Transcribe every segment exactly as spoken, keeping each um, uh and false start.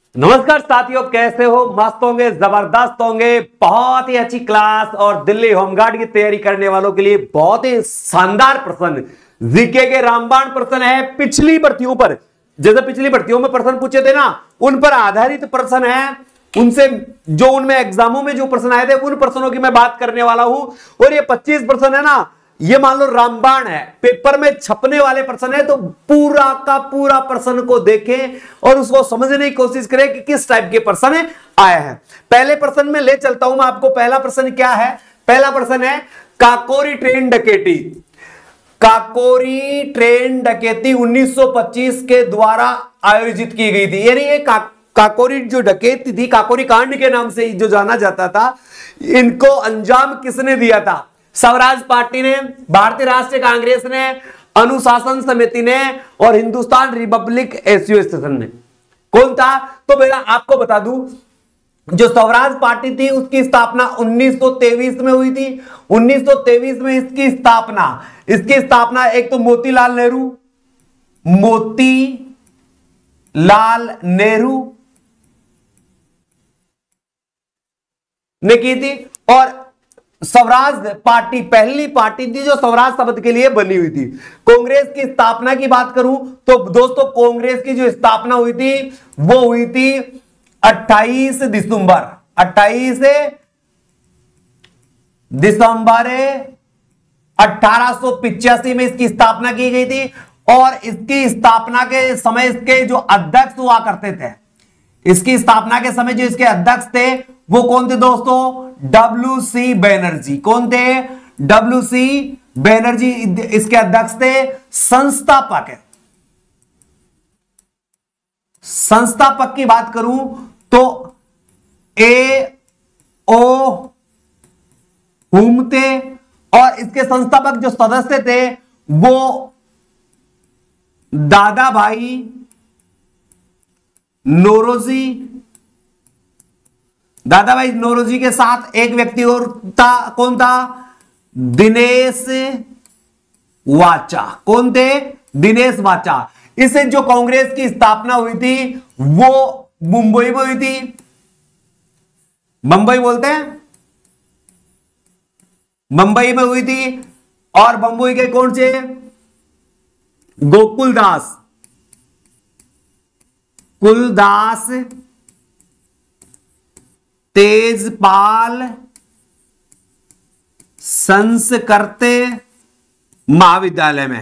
नमस्कार साथियों, कैसे हो? मस्त होंगे, जबरदस्त होंगे। बहुत ही अच्छी क्लास और दिल्ली होमगार्ड की तैयारी करने वालों के लिए बहुत ही शानदार प्रश्न, जीके के रामबाण प्रश्न है पिछली भर्तियों पर। जैसे पिछली भर्तियों में प्रश्न पूछे थे ना, उन पर आधारित प्रश्न है। उनसे जो उनमें एग्जामों में जो प्रश्न आए थे उन प्रश्नों की मैं बात करने वाला हूं। और ये पच्चीस प्रश्न है ना, ये मान लो रामबाण है, पेपर में छपने वाले प्रश्न है, तो पूरा का पूरा प्रश्न को देखें और उसको समझने की कोशिश करें कि किस टाइप के प्रश्न आए हैं। पहले प्रश्न में ले चलता हूं मैं आपको। पहला प्रश्न क्या है? पहला प्रश्न है काकोरी ट्रेन डकैती। काकोरी ट्रेन डकैती उन्नीस सौ पच्चीस के द्वारा आयोजित की गई थी। यानी ये का, काकोरी जो डकैती थी, काकोरी कांड के नाम से जो जाना जाता था, इनको अंजाम किसने दिया था? स्वराज पार्टी ने, भारतीय राष्ट्रीय कांग्रेस ने, अनुशासन समिति ने और हिंदुस्तान रिपब्लिक एसोसिएशन ने। कौन था? तो मेरा आपको बता दूं, जो स्वराज पार्टी थी उसकी स्थापना उन्नीस सौ तेईस में हुई थी। उन्नीस सौ तेईस में इसकी स्थापना इसकी स्थापना एक तो मोतीलाल नेहरू मोतीलाल नेहरू ने की थी। और स्वराज पार्टी पहली पार्टी थी जो स्वराज शब्द के लिए बनी हुई थी। कांग्रेस की स्थापना की बात करूं तो दोस्तों, कांग्रेस की जो स्थापना हुई थी वो हुई थी अट्ठाईस दिसंबर अट्ठाईस दिसंबर अठारह सौ पिचासी में इसकी स्थापना की गई थी। और इसकी स्थापना के समय इसके जो अध्यक्ष हुआ करते थे, इसकी स्थापना के समय जो इसके अध्यक्ष थे वो कौन थे दोस्तों? W C Banerjee. कौन थे? डब्ल्यू सी बैनर्जी इसके अध्यक्ष थे। संस्थापक संस्थापक की बात करूं तो ए ओ हुम थे। और इसके संस्थापक जो सदस्य थे वो दादा भाई नौरोजी दादा भाई नौरोजी के साथ एक व्यक्ति और था। कौन था? दिनेश वाचा। कौन थे? दिनेश वाचा। इससे जो कांग्रेस की स्थापना हुई थी वो मुंबई में हुई थी। मुंबई बोलते हैं, मुंबई में हुई थी। और मुंबई के कौन से? गोकुलदास कुलदास तेजपाल संस्कृत महाविद्यालय में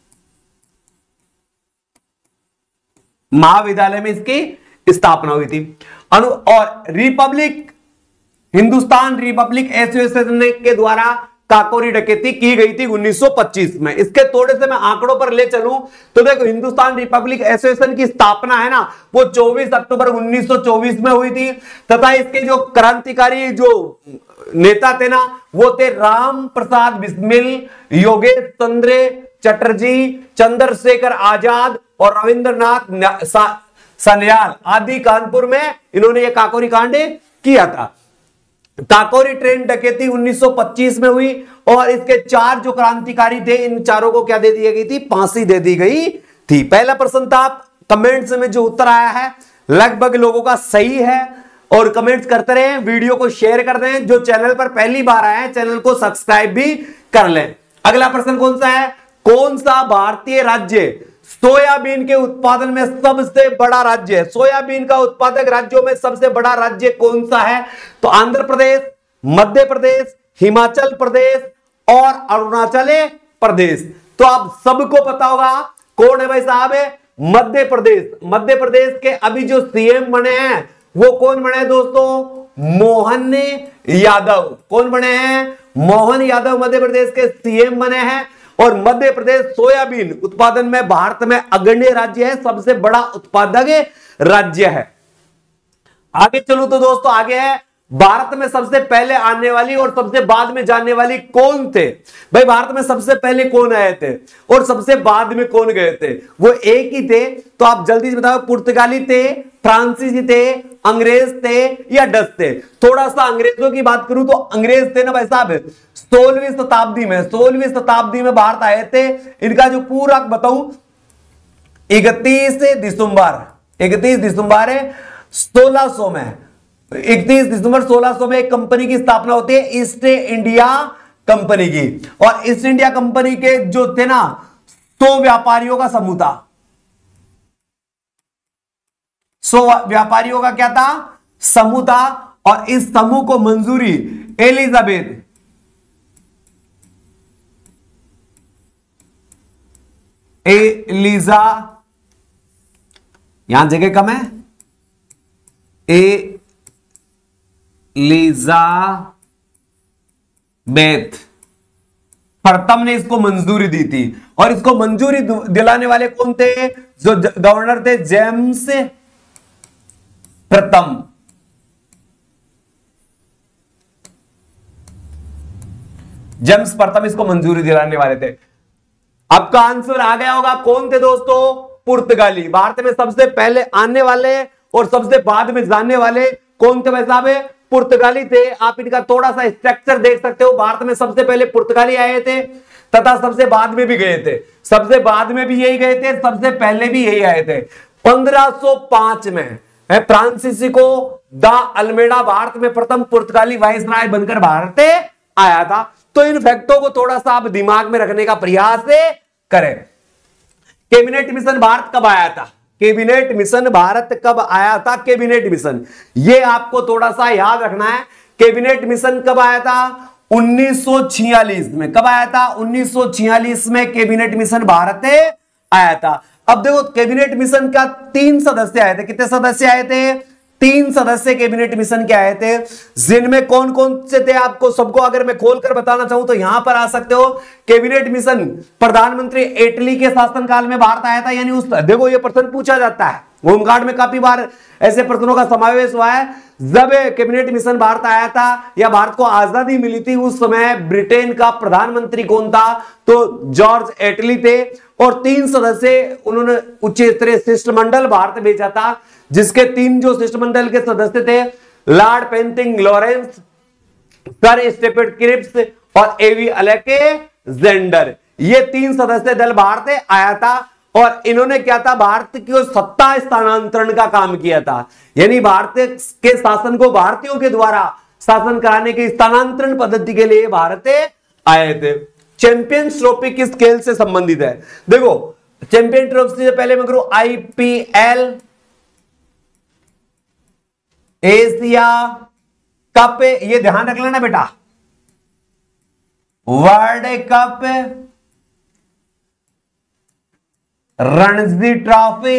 महाविद्यालय में इसकी स्थापना हुई थी। अनु और रिपब्लिक हिंदुस्तान रिपब्लिक एसोसिएशन के द्वारा काकोरी डकैती की गई थी उन्नीस सौ पच्चीस में। इसके थोड़े से मैं आंकड़ों पर ले चलूं तो देखो, हिंदुस्तान रिपब्लिक एसोसिएशन की स्थापना है ना वो चौबीस अक्टूबर उन्नीस सौ चौबीस में हुई थी। तथा इसके जो क्रांतिकारी जो नेता थे ना वो थे राम प्रसाद बिस्मिल, योगेश चंद्र चटर्जी, चंद्रशेखर आजाद और रविंद्रनाथ सान्याल आदि। कानपुर में इन्होंने यह काकोरी कांड किया था। काकोरी ट्रेन डकैती उन्नीस सौ पच्चीस में हुई और इसके चार जो क्रांतिकारी थे, इन चारों को क्या दे दी गई थी? फांसी दे दी गई थी। पहला प्रश्न था। कमेंट्स में जो उत्तर आया है लगभग लोगों का सही है। और कमेंट्स करते रहे, वीडियो को शेयर कर दें। जो चैनल पर पहली बार आए हैं चैनल को सब्सक्राइब भी कर लें। अगला प्रश्न कौन सा है? कौन सा भारतीय राज्य सोयाबीन के उत्पादन में सबसे बड़ा राज्य है? सोयाबीन का उत्पादक राज्यों में सबसे बड़ा राज्य कौन सा है? तो आंध्र प्रदेश, मध्य प्रदेश, हिमाचल प्रदेश और अरुणाचल प्रदेश। तो आप सबको पता होगा कौन है भाई साहब? मध्य प्रदेश। मध्य प्रदेश के अभी जो सीएम बने हैं वो कौन बने हैं दोस्तों? मोहन यादव। कौन बने हैं? मोहन यादव मध्य प्रदेश के सीएम बने हैं। और मध्य प्रदेश सोयाबीन उत्पादन में भारत में अग्रणी राज्य है, सबसे बड़ा उत्पादक राज्य है। आगे चलो तो दोस्तों, आगे है भारत में सबसे पहले आने वाली और सबसे बाद में जाने वाली कौन थे? भाई भारत में सबसे पहले कौन आए थे और सबसे बाद में कौन गए थे? वो एक ही थे। तो आप जल्दी से बताओ, पुर्तगाली थे, फ्रांसीसी थे, अंग्रेज थे या डच थे? थोड़ा सा अंग्रेजों की बात करूं तो अंग्रेज थे ना भाई साहब, सोलहवीं शताब्दी में सोलहवीं शताब्दी में भारत आए थे। इनका जो पूरा बताऊं, इकतीस दिसंबर इकतीस दिसंबर सोलह सौ में, इकतीस दिसंबर सोलह सौ में एक कंपनी की स्थापना होती है, ईस्ट इंडिया कंपनी की। और ईस्ट इंडिया कंपनी के जो थे ना, सौ व्यापारियों का समूह था। सौ व्यापारियों का क्या था? समूह था। और इस समूह को मंजूरी एलिजाबेथ एलिजा यहां जगह कम है, एलिजाबेथ प्रथम ने इसको मंजूरी दी थी। और इसको मंजूरी दिलाने वाले कौन थे? जो गवर्नर थे, जेम्स प्रथम। जेम्स प्रथम इसको मंजूरी दिलाने वाले थे। आपका आंसर आ गया होगा। कौन थे दोस्तों? पुर्तगाली। भारत में सबसे पहले आने वाले और सबसे बाद में जाने वाले कौन थे भाई साहब? पुर्तगाली थे। आप इनका थोड़ा सा स्ट्रक्चर देख सकते हो। भारत में सबसे पहले पुर्तगाली आए थे तथा सबसे बाद में भी गए थे। सबसे बाद में भी यही गए थे, सबसे पहले भी यही आए थे। पंद्रह सौ पांच में फ्रांसिस्को दा अल्मेडा भारत में प्रथम पुर्तगाली वाइसराय बनकर भारत आया था। तो इन फैक्टों को थोड़ा सा आप दिमाग में रखने का प्रयास करें। कैबिनेट मिशन भारत कब आया था? कैबिनेट मिशन भारत कब आया था? कैबिनेट मिशन ये आपको थोड़ा सा याद रखना है। कैबिनेट मिशन कब आया था? उन्नीस सौ छियालीस में। कब आया था? उन्नीस सौ छियालीस में कैबिनेट मिशन भारत आया था। अब देखो, कैबिनेट मिशन का तीन सदस्य आए थे। कितने सदस्य आए थे? तीन सदस्य कैबिनेट मिशन के आए थे। जिनमें कौन कौन से थे आपको सबको अगर मैं खोलकर बताना चाहूं तो यहां पर आ सकते हो। कैबिनेट मिशन प्रधानमंत्री एटली के शासनकाल में भारत आया था। यानी उस देखो, ये प्रश्न पूछा जाता है, होमगार्ड में काफी बार ऐसे प्रश्नों का समावेश हुआ है। जब कैबिनेट मिशन भारत आया था या भारत को आजादी मिली थी, उस समय ब्रिटेन का प्रधानमंत्री कौन था? तो जॉर्ज एटली थे। और तीन सदस्य उन्होंने उच्च स्तरीय शिष्टमंडल भारत भेजा था, जिसके तीन जो शिष्टमंडल के सदस्य थे, Lord Pethick Lawrence, Sir Stafford Cripps और एवी अलेक्जेंडर। ये तीन सदस्य दल भारत आया था। और इन्होंने क्या था? भारत की सत्ता स्थानांतरण का काम किया था। यानी भारत के शासन को भारतीयों के द्वारा शासन कराने की स्थानांतरण पद्धति के लिए भारत आए थे। चैंपियंस ट्रॉफी किस खेल से संबंधित है? देखो, चैंपियन ट्रॉफी से पहले मैं करूं आईपीएल, एशिया कप, ये ध्यान रख लेना बेटा, world cup, Ranji Trophy,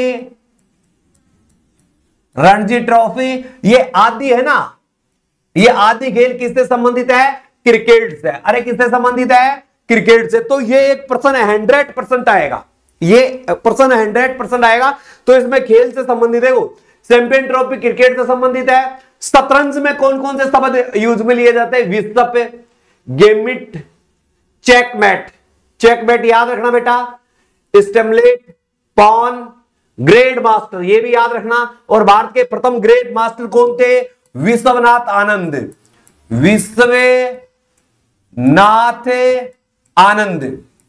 Ranji Trophy, ये आदि है ना, ये आदि खेल किससे संबंधित है? क्रिकेट से। अरे किससे संबंधित है? क्रिकेट से। तो ये एक प्रश्न हंड्रेड परसेंट आएगा, ये प्रश्न हंड्रेड परसेंट आएगा। तो इसमें खेल से संबंधित है। चैंपियन ट्रॉफी क्रिकेट से संबंधित है। शतरंज में कौन कौन से शब्द यूज में लिए जाते हैं? विश्व, गेमिट, चेकमेट। चेकमेट याद रखना बेटा, स्टेमलेट, पॉन, ग्रेड मास्टर, ये भी याद रखना। और भारत के प्रथम ग्रेड मास्टर कौन थे? विश्वनाथ आनंद। विश्वनाथ आनंद,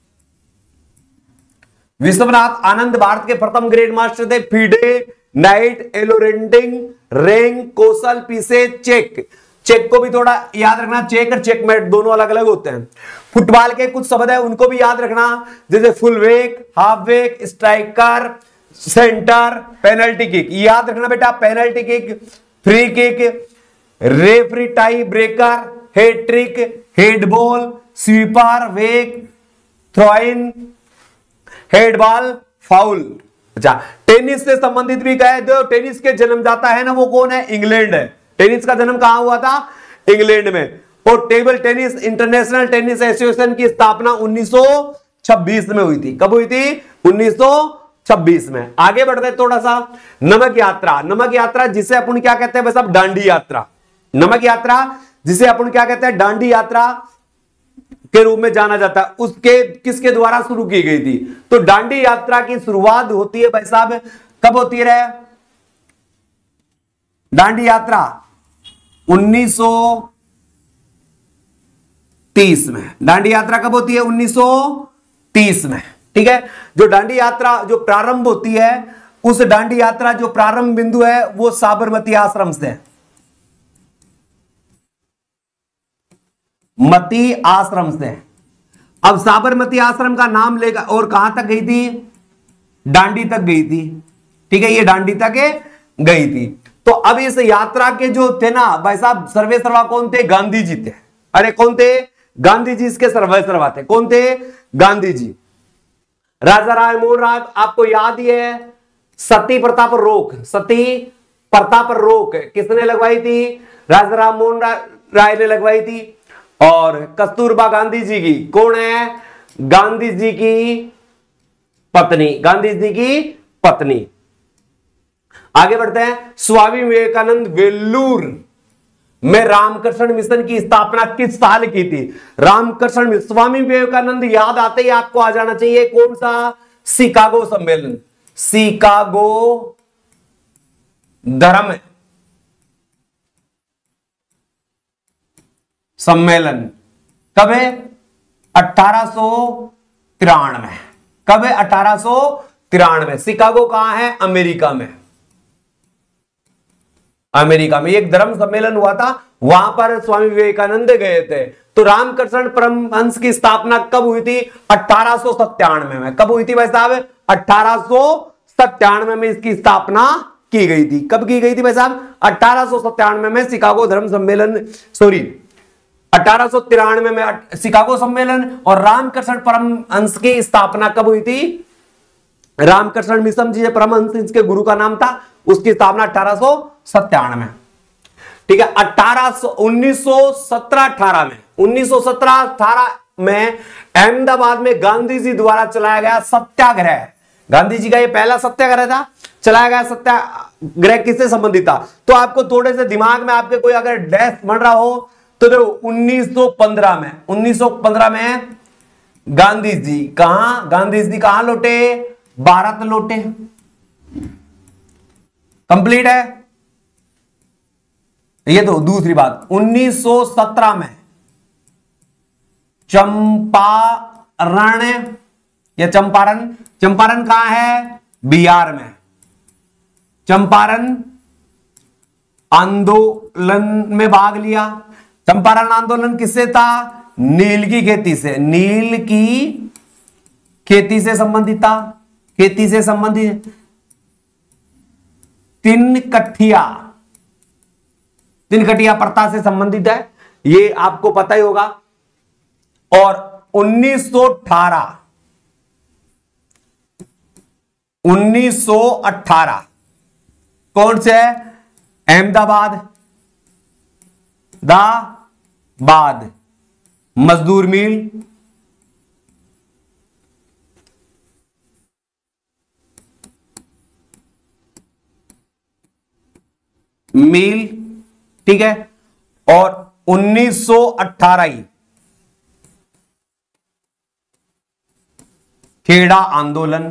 विश्वनाथ आनंद भारत के प्रथम ग्रेड मास्टर थे। फीडे, नाइट, एलोरेंटिंग, रेंग, कौशल, पीसे, चेक। चेक को भी थोड़ा याद रखना, चेक और चेकमेट दोनों अलग अलग होते हैं। फुटबॉल के कुछ शब्द है, उनको भी याद रखना, जैसे full back, half back, striker, centre, penalty kick. याद रखना बेटा, penalty kick, free kick, referee tie breaker, hat trick, head ball, sweeper, back, throw in, head ball, foul. अच्छा, टेनिस से संबंधित भी कहे, जो टेनिस के जन्मदाता है ना, वो कौन है? इंग्लैंड है। टेनिस का जन्म कहां हुआ था? इंग्लैंड में। और table tennis international tennis association की स्थापना उन्नीस सौ छब्बीस में हुई थी। कब हुई थी? उन्नीस सौ छब्बीस में। आगे बढ़ते थोड़ा सा। नमक यात्रा, नमक यात्रा जिसे अपन क्या कहते हैं बस अब? दांडी यात्रा। नमक यात्रा जिसे अपन क्या कहते हैं? दांडी यात्रा के रूप में जाना जाता है। उसके किसके द्वारा शुरू की गई थी? तो दांडी यात्रा की शुरुआत होती है भाई साहब, कब होती है? दांडी यात्रा उन्नीस सौ तीस में। दांडी यात्रा कब होती है? उन्नीस सौ तीस में। ठीक है। जो दांडी यात्रा जो प्रारंभ होती है उस दांडी यात्रा जो प्रारंभ बिंदु है वो साबरमती आश्रम से है, मती आश्रम से। अब साबरमती आश्रम का नाम लेकर और कहां तक गई थी, दांडी तक गई थी, ठीक है, ये दांडी तक गई थी। तो अब इस यात्रा के जो थे ना भाई साहब, सर्वे सर्वा कौन थे, गांधी जी थे। अरे कौन थे, गांधी जी इसके सर्वे सर्वा थे। कौन थे, गांधी जी। राजा राय मोहन राय आपको याद ही है, सती प्रथा पर रोक, सती प्रथा पर रोक किसने लगवाई थी, राजा राम मोहन राय ने लगवाई थी। और कस्तूरबा गांधी जी की कौन है, गांधी जी की पत्नी, गांधी जी की पत्नी। आगे बढ़ते हैं। स्वामी विवेकानंद वेल्लूर में रामकृष्ण मिशन की स्थापना किस साल की थी, रामकृष्ण, स्वामी विवेकानंद याद आते ही आपको आ जाना चाहिए कौन सा, शिकागो सम्मेलन, शिकागो धर्म सम्मेलन। कब है, अठारह सौ तिरानवे। कब है, अठारह सौ तिरानवे। शिकागो कहां है, अमेरिका में, अमेरिका में एक धर्म सम्मेलन हुआ था, वहां पर स्वामी विवेकानंद गए थे। तो रामकृष्ण परमहंस की स्थापना कब हुई थी, अठारह सौ सत्तानवे में। कब हुई थी भाई साहब, अठारह सौ सत्तानवे में इसकी स्थापना की गई थी। कब की गई थी भाई साहब, अठारह सौ सत्तानवे में शिकागो धर्म सम्मेलन, सॉरी अठारह सौ तिरानवे में शिकागो सम्मेलन। और रामकृष्ण परमहंस की स्थापना कब हुई थी, रामकृष्ण मिशन जी परमहंस इसके गुरु का नाम था, उसकी स्थापना अठारह सौ सत्तानवे, ठीक है। अठारह सौ उन्नीस सौ सत्रह अठारह में उन्नीस सौ सत्रह अठारह में अहमदाबाद में गांधी जी द्वारा चलाया गया सत्याग्रह, गांधी जी का यह पहला सत्याग्रह था, चलाया गया सत्याग्रह किससे संबंधित था। तो आपको थोड़े से दिमाग में आपके कोई अगर डैश बन रहा हो तो देखो उन्नीस सौ पंद्रह में उन्नीस सौ पंद्रह में गांधी जी कहां, गांधी जी कहां लौटे, भारत लौटे। कंप्लीट है ये। तो दूसरी बात, उन्नीस सौ सत्रह में चंपारण या चंपारण, चंपारण कहां है, बिहार में। चंपारण आंदोलन में भाग लिया। चंपारण आंदोलन किससे था, नील की खेती से, नील की खेती से संबंधित था, खेती से संबंधित। तीन कठिया, तीन कठिया प्रथा से संबंधित है, ये आपको पता ही होगा। और उन्नीस सौ अठारह उन्नीस सौ अठारह कौन से है, अहमदाबाद दा बाद मजदूर मिल, मिल, ठीक है। और उन्नीस सौ अठारह खेड़ा आंदोलन,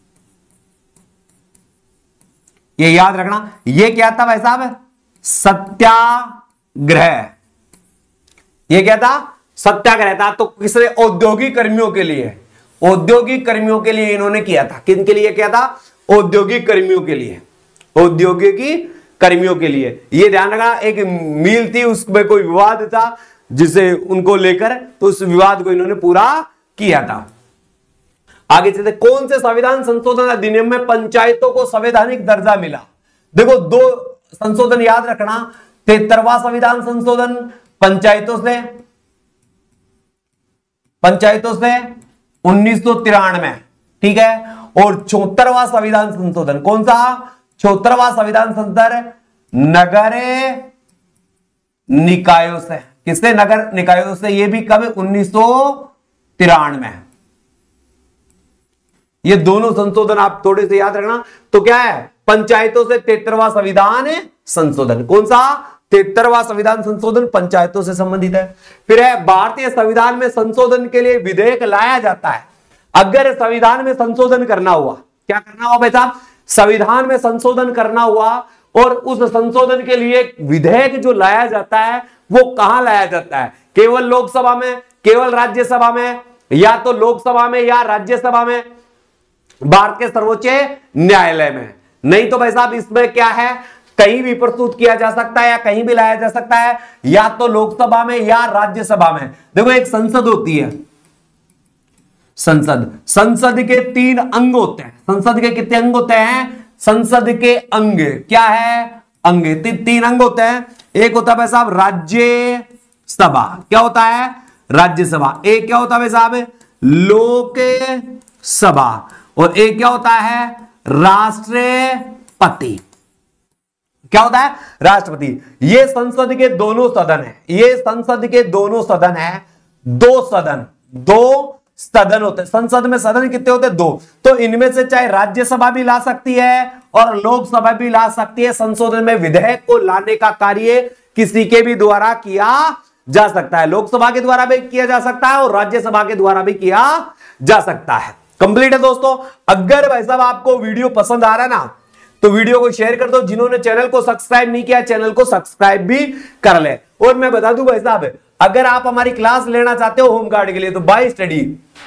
ये याद रखना। ये क्या था भाई साहब, सत्याग्रह। ये क्या था, सत्याग्रह था। तो किसने, औद्योगिक कर्मियों के लिए, औद्योगिक कर्मियों के लिए इन्होंने किया था। किन के लिए किया था, औद्योगिक कर्मियों के लिए, औद्योगिक कर्मियों के लिए। ये ध्यान रखना, एक मील थी उसमें कोई विवाद था जिसे उनको लेकर, तो उस विवाद को इन्होंने पूरा किया था। आगे चलते, कौन से संविधान संशोधन अधिनियम में पंचायतों को संवैधानिक दर्जा मिला। देखो दो संशोधन याद रखना, तिहत्तरवां संविधान संशोधन पंचायतों से, पंचायतों से उन्नीस सौ तिरानवे, ठीक है। और चौहत्तरवां संविधान संशोधन कौन सा, चौहत्तरवां संविधान संशोधन नगर निकायों से, किससे, नगर निकायों से। ये भी कब, उन्नीस सौ तिरानवे। ये दोनों संशोधन आप थोड़े से याद रखना। तो क्या है, पंचायतों से तिहत्तरवां संविधान संशोधन, कौन सा, तिहत्तरवां संविधान संशोधन पंचायतों से संबंधित है। फिर है, भारतीय संविधान में संशोधन के लिए विधेयक लाया जाता है। अगर संविधान में संशोधन करना हुआ, क्या करना हुआ भाई साहब, संविधान में संशोधन करना हुआ और उस संशोधन के लिए विधेयक जो लाया जाता है वो कहां लाया जाता है, केवल लोकसभा में, केवल राज्यसभा में, या तो लोकसभा में या राज्यसभा में, भारत के सर्वोच्च न्यायालय में। नहीं तो भाई साहब इसमें क्या है, कहीं भी प्रस्तुत किया जा सकता है या कहीं भी लाया जा सकता है, या तो लोकसभा में या राज्यसभा में। देखो एक संसद होती है, संसद संसद के तीन अंग होते हैं। संसद के कितने अंग होते हैं? संसद के अंग क्या है? अंग ती, तीन अंग होते हैं। एक होता है भाई साहब राज्यसभा, क्या होता है? राज्यसभा। एक क्या होता है भाई साहब? लोकसभा। और एक क्या होता है? राष्ट्रपति। क्या होता है? राष्ट्रपति। ये संसद के दोनों सदन है, ये संसद के दोनों सदन है। दो सदन, दो सदन होते हैं। संसद में सदन कितने होते हैं? दो। तो इनमें से चाहे राज्यसभा भी ला सकती है और लोकसभा भी ला सकती है। संशोधन में विधेयक को लाने का कार्य किसी के भी द्वारा किया जा सकता है। लोकसभा के द्वारा भी किया जा सकता है और राज्यसभा के द्वारा भी किया जा सकता है। कंप्लीट है दोस्तों। अगर भाई साहब आपको वीडियो पसंद आ रहा है ना, तो वीडियो को शेयर कर दो। जिन्होंने चैनल को सब्सक्राइब नहीं किया, चैनल को सब्सक्राइब भी कर ले। और मैं बता दूं भाई साहब, अगर आप हमारी क्लास लेना चाहते हो होमगार्ड के लिए, तो by study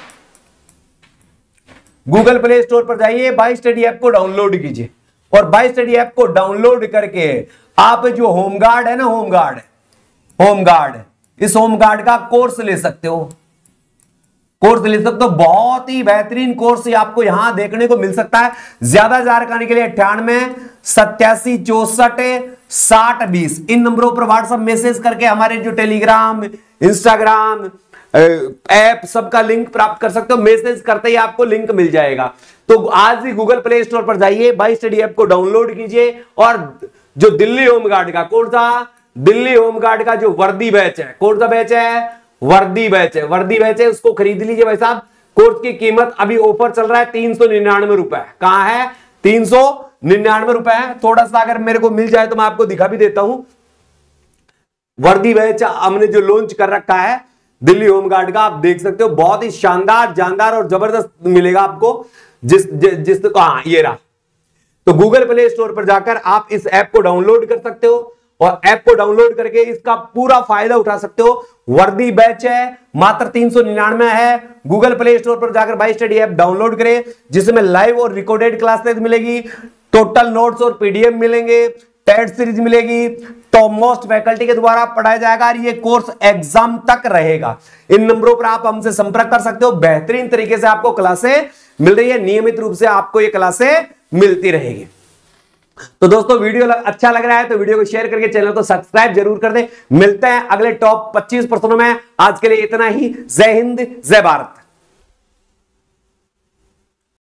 Google Play Store पर जाइए, बाय स्टडी ऐप को डाउनलोड कीजिए और बाय स्टडी ऐप को डाउनलोड करके आप जो होमगार्ड है ना, होमगार्ड होमगार्ड इस होमगार्ड का कोर्स ले सकते हो। कोर्स ले सकते हो, बहुत ही बेहतरीन कोर्स आपको यहां देखने को मिल सकता है। ज्यादा जानकारी के लिए अट्ठानवे सत्यासी चौसठ साठ बीस इन नंबरों पर व्हाट्सएप मैसेज करके हमारे जो टेलीग्राम, इंस्टाग्राम ऐप सबका लिंक प्राप्त कर सकते हो। मैसेज करते ही आपको लिंक मिल जाएगा। तो आज ही गूगल प्ले स्टोर पर जाइए, बाय स्टडी ऐप को डाउनलोड कीजिए और जो दिल्ली होमगार्ड का, कौन सा? दिल्ली होमगार्ड का जो वर्दी बैच है, कौन सा बैच है? वर्दी बैच है, वर्दी बैच है, उसको खरीद लीजिए भाई साहब। कोर्स की कीमत अभी ऑफर चल रहा है तीन सौ निन्यानवे रुपए। कहां है? तीन सौ निन्यानवे रुपए है। थोड़ा सा अगर मेरे को मिल जाए तो मैं आपको दिखा भी देता हूं। वर्दी बैच हमने जो लॉन्च कर रखा है दिल्ली होमगार्ड का, आप देख सकते हो, बहुत ही शानदार, जानदार और जबरदस्त मिलेगा आपको। जिस जिस, जिस हाँ ये रहा। तो गूगल प्ले स्टोर पर जाकर आप इस ऐप को डाउनलोड कर सकते हो और ऐप को डाउनलोड करके इसका पूरा फायदा उठा सकते हो। वर्दी बैच है, मात्र तीन सौ निन्यानवे है। गूगल प्ले स्टोर पर जाकर बाय स्टडी ऐप डाउनलोड करें, जिसमें लाइव और रिकॉर्डेड क्लासेस मिलेगी, टोटल नोट्स और पीडीएफ मिलेंगे, टेस्ट सीरीज मिलेगी, टॉप मोस्ट फैकल्टी के द्वारा पढ़ाया जाएगा और ये कोर्स एग्जाम तक रहेगा। इन नंबरों पर आप हमसे संपर्क कर सकते हो। बेहतरीन तरीके से आपको क्लासें मिल रही है, नियमित रूप से आपको ये क्लासें मिलती रहेगी। तो दोस्तों वीडियो अच्छा लग रहा है तो वीडियो को शेयर करके चैनल को सब्सक्राइब जरूर कर दें। मिलते हैं अगले टॉप पच्चीस प्रश्नों में। आज के लिए इतना ही। जय हिंद, जय भारत।